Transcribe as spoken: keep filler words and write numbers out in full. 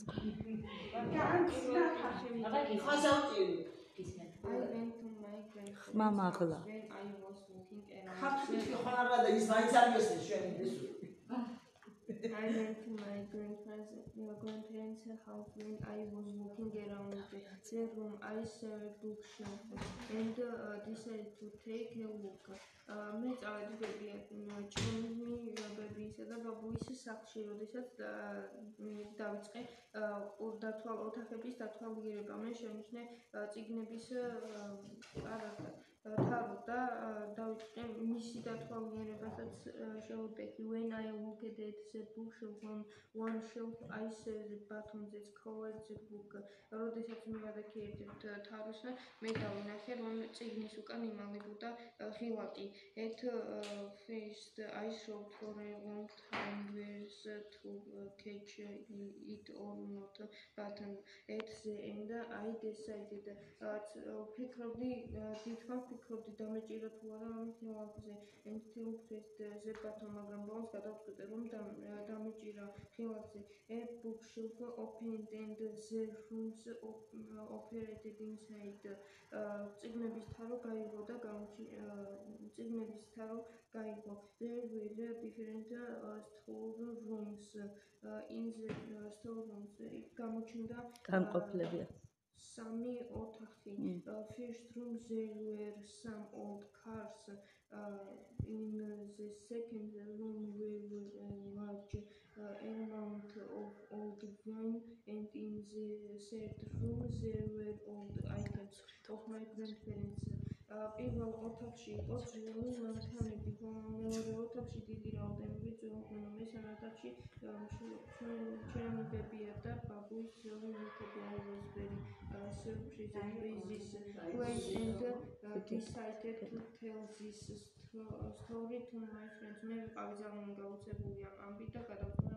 Mama akla. When I was walking around. I went to my grandparents, uh, grandparents' house when I was walking around their room. I saw a bookshelf and uh, decided to take a look. მე წავედი ჭრომი ბებიისა და ბაბუის სახლში, როდესაც დავიწყე დათვალ ოთახების დათვალიერება. მე შევნიშნე წიგნების თარო და დავიწყე მისი დათვალიერებასაც შევუტექი. When I looked at the bookshelf on one shelf, I saw the button that covered the book. როდესაც მე გადაქი ერთ-ერთ თაროს, მე დავინახე, რომ წიგნის უკან იმალებოდა ღილაკი. At first, I thought for a long time whether to catch it or not, but at the end, I decided. ფიქრობდი, თვითონ ფიქრობდი დამეჭირა თუ არა ამ ღილაკზე. Until pressed the button, მაგრამ ბოლოს გადავწყვიტე, რომ დამეჭირა ღილაკზე. A bookshelf opened and the rooms operated inside. წიგნების თარო გაიღო და წიგნების თარო გაიღო. There were different store rooms. In the store rooms გამოჩნდა განყოფილებია. Sammy ოთახი. First room there were some old cars. In the second room were a large amount of old wine, and in the third room there were old items of my grandparents. პირველ ოთახში იყო ძველი მანქანები, მეორე ოთახში დიდი რაოდენობით ძველი, მესამე ოთახში ჩემი ბებია და ბაბუის ძველი ნივთები. I was very surprised by this place and decided to tell this story to my friends. მე ვიყავი ძალიან გაუცებული ამ ამბით და გადავწყვიტე